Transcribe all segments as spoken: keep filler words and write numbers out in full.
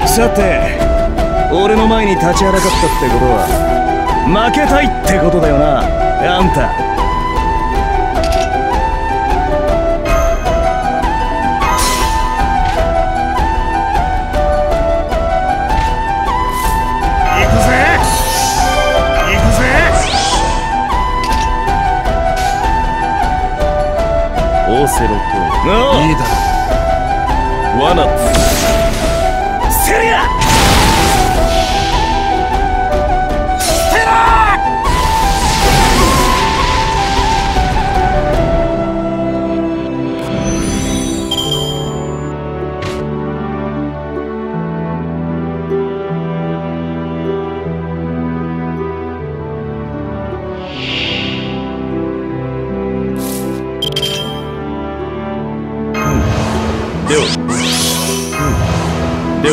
さて、俺の前に立ちはだかったってことは負けたいってことだよな、あんた。行くぜ行くぜ。オセロといいだろ。ワナセリアステラではでは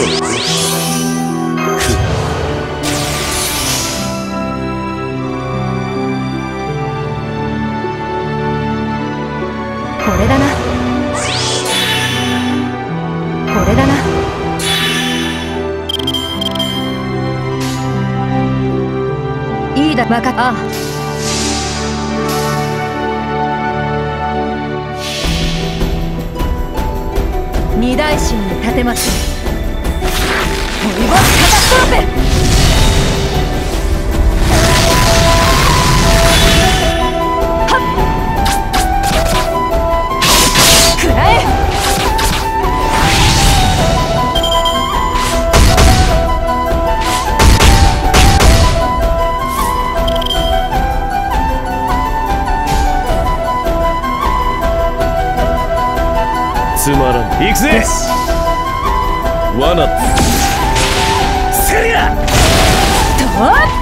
これだなこれだな。いいだわかった。ああ二大神に立てましょう。トリボスカタストローペ。 つまらん。行くぜ。ワナセリアと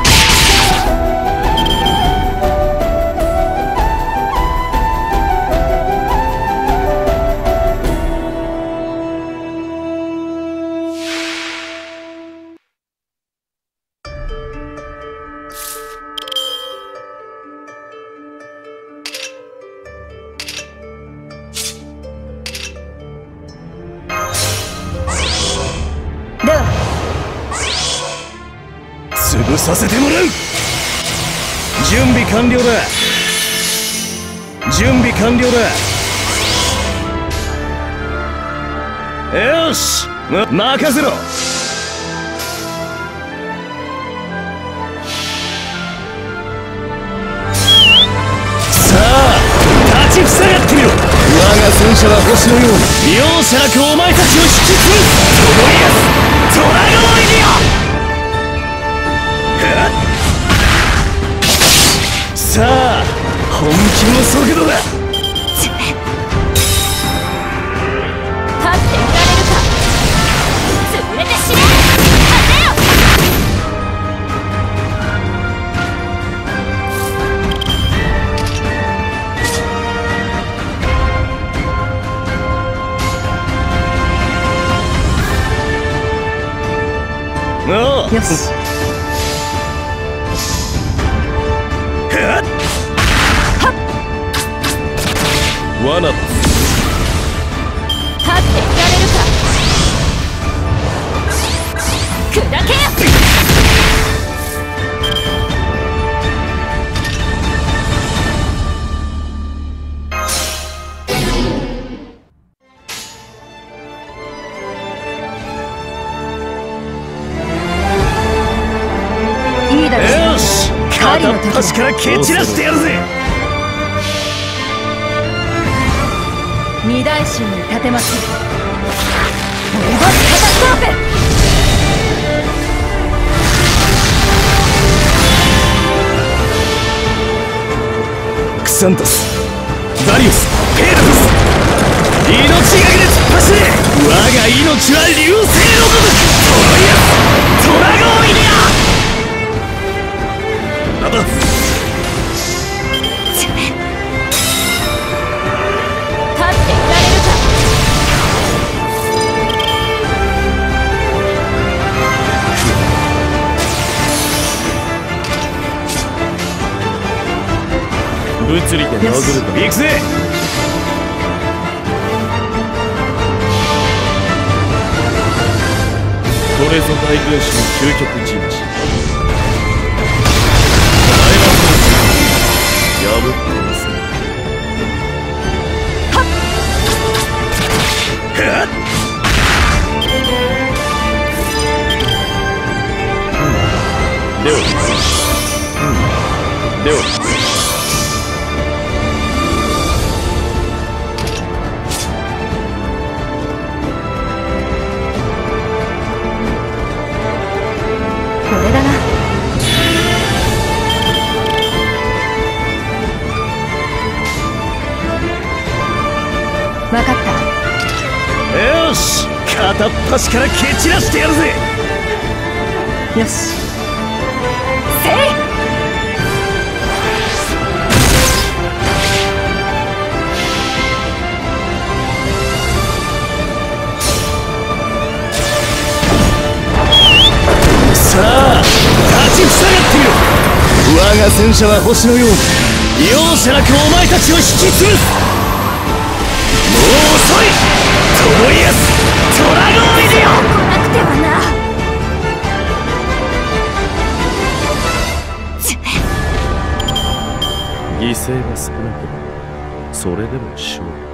潰させてもらう。準備完了だ。準備完了だ。よし、ま、任せろ。さあ立ちふさがってみろ。我が戦車は星のように容赦なくお前たちを引き潰す。トロイアストラゴンイディオ。さあ本気の速度だ。立っていられるか。潰れて死ね。勝てよ。おうよし。ワナ立っていられるか。砕け。いいだろう。よし、片っ端から蹴散らしてやるぜ。二大神に立てましょう。トリボスカタストローペ。クサントス、ダリウス、ペーラトス、命がけで突っ走れ。我が命は流星のごとく。トロイアストラゴンイディア。なんだ。物理で殴ると行くぜ。これれぞ大軍師の究極陣地。破ってみせる。はっはっ、うん、では、うん、ではこれだな。分かった。 よし、片っ端から蹴散らしてやるぜ。 よし、せい。 さあ、立ちふさがってみろ。我が戦車は星のように容赦なくお前たちを引き潰す。もう遅い。トロイアストラゴンイディオ。 来なくてはな。 犠牲が少なければそれでも勝利。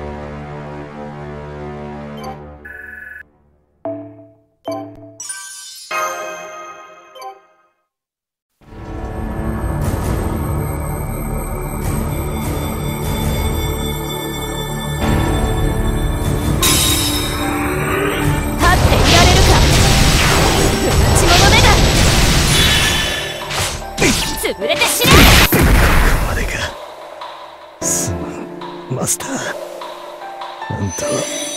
潰れて死ね。 ここまでか。すまんマスター。あんたは